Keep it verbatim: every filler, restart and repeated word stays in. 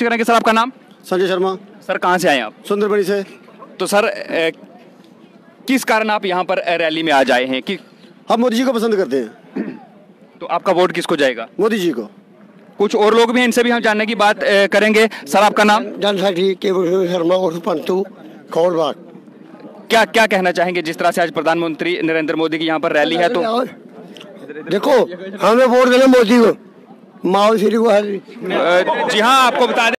परिचय करेंगे। सर आपका नाम? संजय शर्मा। सर कहाँ से आए आप? सुंदरबनी से। तो सर ए, किस कारण आप यहाँ पर रैली में आ जाए हैं कि हम मोदी जी को पसंद करते हैं। तो आपका वोट किसको जाएगा? मोदी जी को। कुछ और लोग भी हैं, इनसे भी हम जानने की बात ए, करेंगे। सर आपका नाम? जनसाठी केवल शर्मा और पंतु खौलबाग। क्या क्या कहना चाहेंगे जिस तरह से आज प्रधानमंत्री नरेंद्र मोदी की यहाँ पर रैली है? तो देखो हमें वोट देना मोदी को, माओ श्री को। जी हाँ, आपको बता दें